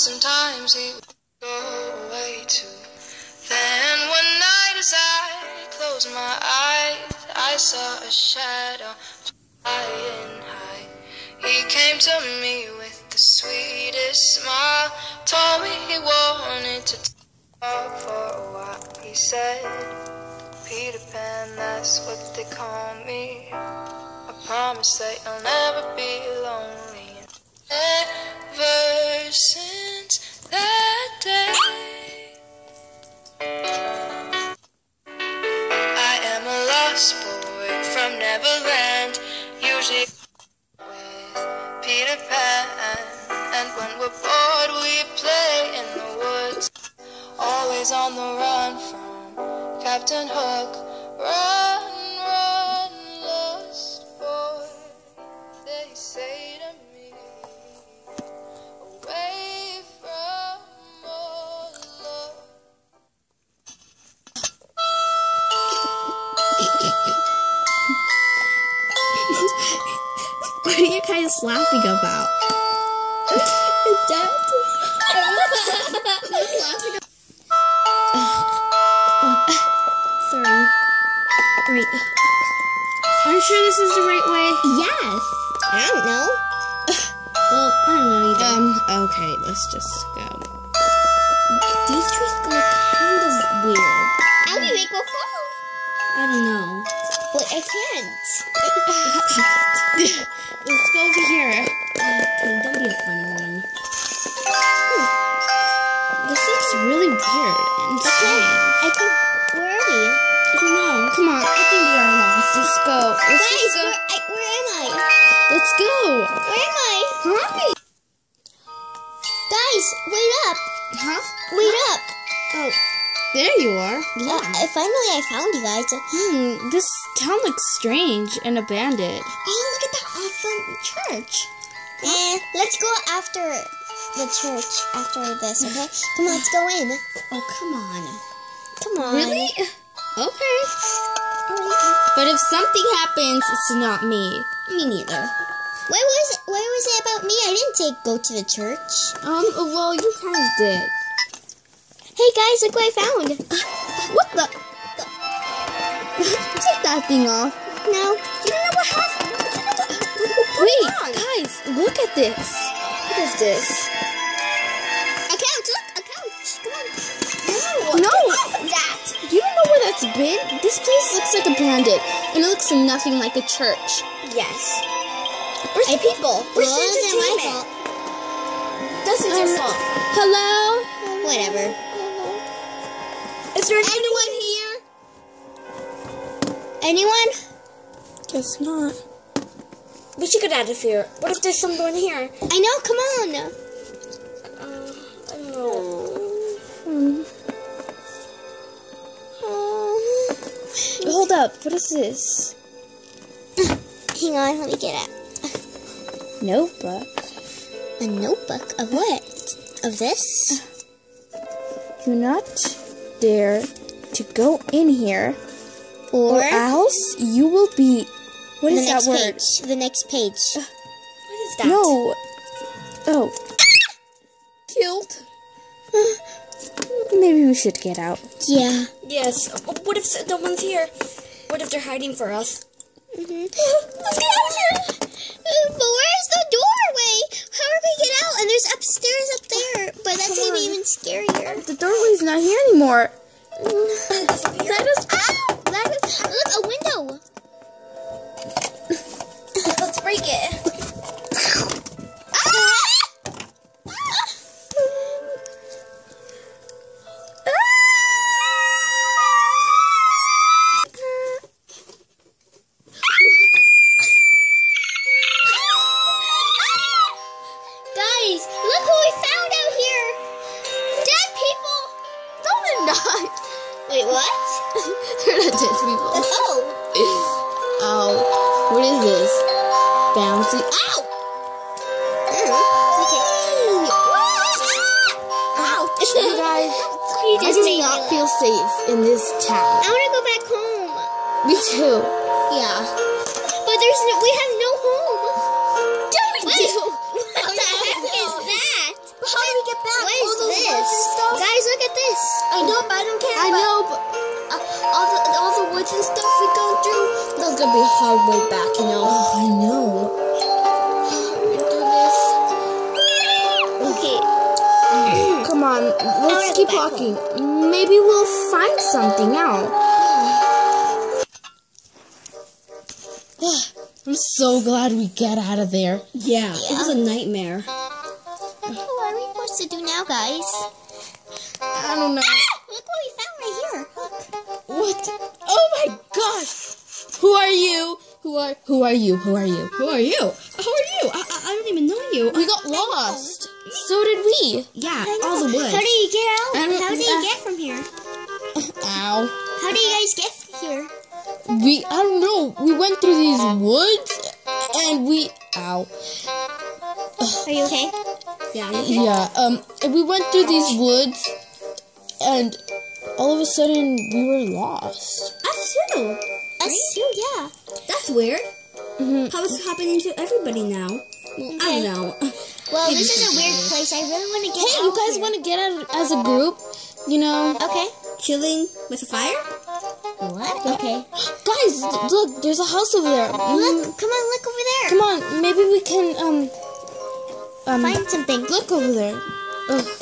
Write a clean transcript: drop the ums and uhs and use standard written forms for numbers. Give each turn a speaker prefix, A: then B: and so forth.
A: sometimes he would go away too. Then one night as I closed my eyes, I saw a shadow flying high. He came to me with the sweetest smile, told me he wanted to talk for a while. He said, Peter Pan, that's what they call me. I promise that you'll never be lonely. Ever since that day, I am a lost boy from Neverland, usually with Peter Pan. And when we're bored, we play in the woods, always on the run from Captain Hook. Run, run, lost boy, they say to me, away from all love.
B: What are you guys laughing about? Sorry. Wait. Are you sure this is the right way?
C: Yes. I don't know. Well, I don't know either.
B: Okay, let's just go.
C: These trees look kind of weird. How do you make a fall?
B: I don't know.
C: But I can't.
B: Let's go over here.
C: Okay, don't be a funny one.
B: This looks really weird and strange.
C: I think, where are we?
B: I don't know. Come on, I think we are lost. Let's go. Let's
C: Guys,
B: just go.
C: where am I?
B: Let's go.
C: Where am I?
B: Hurry.
C: Guys, wait up.
B: Huh?
C: Wait up.
B: Oh, there you are.
C: Finally I found you guys.
B: This town looks strange and abandoned.
C: Hey, look at that awesome church. Let's go after the church after this, okay? Come on, let's go in.
B: Oh, come on.
C: Come on.
B: Really? Okay. But if something happens, it's not me.
C: Me neither. Why was it about me? I didn't say go to the church.
B: Well, you kind of did.
C: Hey guys, look what I found.
B: What the? Take that thing off.
C: No.
B: You don't know what happened. Wait, guys, look at this. What is this?
C: A couch, look, a couch. Come on.
B: No.
C: That.
B: You don't know where that's been? This place looks like abandoned, and it looks nothing like a church.
C: Yes.
B: Where's the people?
C: Where's the entertainment?
B: This is your fault. Hello?
C: Whatever.
B: Is there anyone here?
C: Anyone?
B: Guess not.
D: We should get out of here. What if there's someone here?
C: I know, come on.
D: I don't know.
B: Hold up. What is this?
C: Hang on, let me get it.
B: Notebook.
C: A notebook of what? Of this?
B: Do not dare to go in here, or else you will be... What is that word?
C: Page. The next page.
D: What is that?
B: No. Oh. Killed? Maybe we should get out.
C: Yeah.
D: Yes. What if no one's here? What if they're hiding for us?
C: Let's get out of here. But where's the doorway? How are we going to get out? And there's upstairs up there. But that's going to be even scarier.
B: The doorway's not here anymore.
C: Let us out. Look, a window.
D: Let's break it.
C: Guys, look who we found out here. Dead people.
B: No, they're not.
C: Wait, what?
B: They're not dead people.
C: Oh.
B: Oh. What is this? Bouncy. Ow!
C: Ouch.
B: You guys, I do not feel safe in this town.
C: I want to go back home.
B: Me too.
C: Yeah. But we have no home.
B: Yeah, we do.
C: What the heck is that?
D: How do we get back?
C: you know.
B: Oh, I know.
C: Okay.
B: Come on, let's keep walking. Maybe we'll find something out. I'm so glad we get out of there.
D: Yeah, it was a nightmare.
C: What are we supposed to do now, guys?
B: I don't know.
C: Look what we found right here. Look.
B: What? Oh my gosh! Who are you? Who are you?
D: Who are you? How are you? I don't even know you.
B: We got lost. So did we.
D: Yeah, all the woods.
C: How do you get out?
B: I don't-
C: How do you get from here?
B: Ow.
C: How do you guys get here?
B: I don't know. We went through these woods and ow.
C: Are you okay?
D: Yeah.
B: Yeah, and we went through these woods and all of a sudden we were lost.
D: Us too.
C: Us too, yeah.
D: That's weird.
B: Mm-hmm.
D: How is it happening to everybody now? I don't know.
C: Well, this is a weird place. I really want to get
B: Hey,
C: out
B: you guys
C: here.
B: want to get out as a group? You know?
C: Okay.
D: Chilling with a fire?
C: What? Okay.
B: Guys, look, there's a house over there.
C: Look, come on, look over there.
B: Come on, maybe we can,
C: Find something.
B: look over there. Ugh.